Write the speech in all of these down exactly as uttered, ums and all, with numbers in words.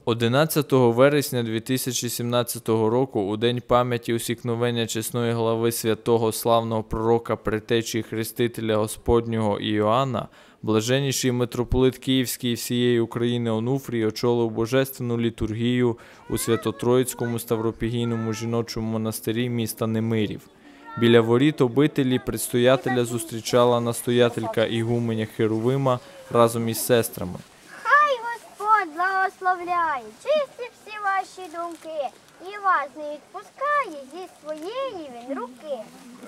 одинадцятого вересня дві тисячі сімнадцятого року, у день пам'яті усікновення чесної глави святого славного пророка Предтечі Хрестителя Господнього Іоанна, блаженніший митрополит Київський і всієї України Онуфрій очолив божественну літургію у Свято-Троїцькому Ставропігійному жіночому монастирі міста Немирів. Біля воріт обителі предстоятеля зустрічала настоятелька ігуменя Херовима разом із сестрами. Господь благословляє, чисті всі ваші думки, і вас не відпускає зі своєї він руки.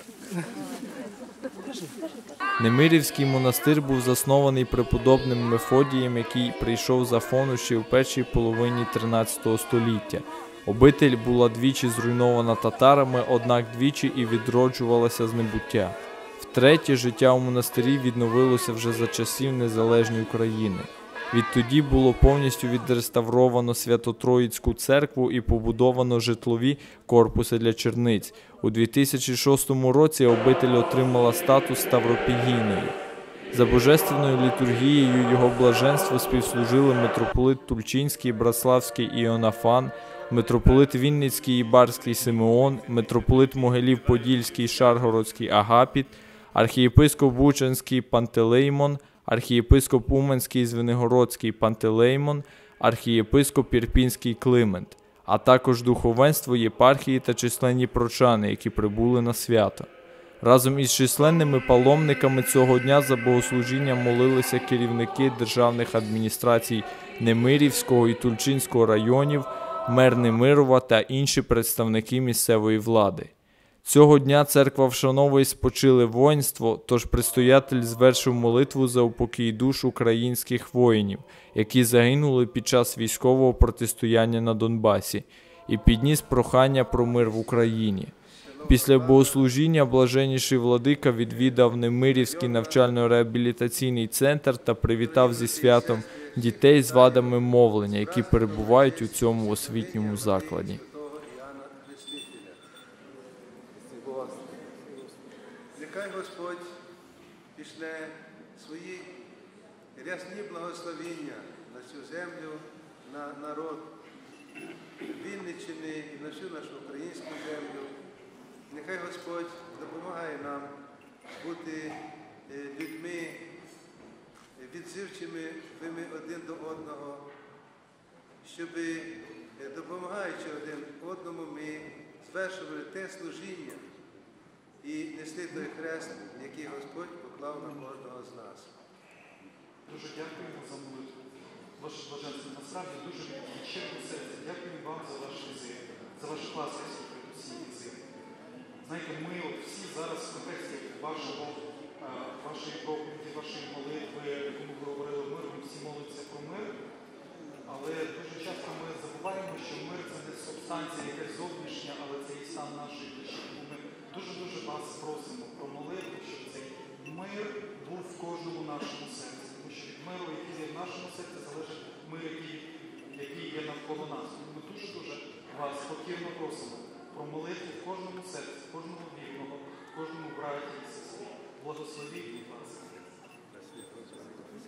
Немирівський монастир був заснований преподобним Мефодієм, який прийшов з Афону ще в першій половині тринадцятого століття. Обитель була двічі зруйнована татарами, однак двічі і відроджувалася з небуття. Втретє, життя у монастирі відновилося вже за часів незалежної України. Відтоді було повністю відреставровано Свято-Троїцьку церкву і побудовано житлові корпуси для черниць. У дві тисячі шостому році обитель отримала статус Ставропігійної. За божественною літургією його блаженству співслужили митрополит Тульчинський, Братславський Іоаннафан, митрополит Вінницький і Барський Симеон, митрополит Могилів-Подільський, Шаргородський Агапіт, архієпископ Бучанський Пантелеймон, архієпископ Уманський Звенигородський Пантелеймон, архієпископ Ірпінський Климент, а також духовенство єпархії та численні прочани, які прибули на свято. Разом із численними паломниками цього дня за богослужінням молилися керівники державних адміністрацій Немирівського і Тульчинського районів, мер Немирова та інші представники місцевої влади. Цього дня церква вшановує спочиле воїнство, тож предстоятель звершив молитву за упокій душ українських воїнів, які загинули під час військового протистояння на Донбасі, і підніс прохання про мир в Україні. Після богослужіння блаженніший владика відвідав Немирівський навчально-реабілітаційний центр та привітав зі святом дітей з вадами мовлення, які перебувають у цьому освітньому закладі. Нехай Господь пішле свої рясні благословіння на цю землю, на народ Вінниччини і на всю нашу українську землю. Нехай Господь допомагає нам бути людьми відзивчими один до одного, щоб, допомагаючи один одному, ми звершували те служіння і несли той хрест, який Господь поклав на кожного з нас. Дуже дякуємо за молитву. Ваше блаженство, насправді дуже від щирого серця. Дякую вам за ваш візит, за вашу ласку всі візит. Знаєте, ми от всі зараз в контексті вашого, вашої проповіді, вашої молитви, яку ми говорили мир, ми всі молимося про мир, але дуже часто ми забуваємо, що мир – це не субстанція якась зовнішня, але це і стан нашої душі. Ми дуже-дуже вас просимо про молитву, щоб цей мир був в кожному нашому серці. Тому що від миру, який є в нашому серці, залежить мир, який, який є навколо нас. Тому ми дуже-дуже вас покірно просимо про молитву в кожному серці, в кожному вірного, в кожному браті і сестрі. Благословіть, будь ласка.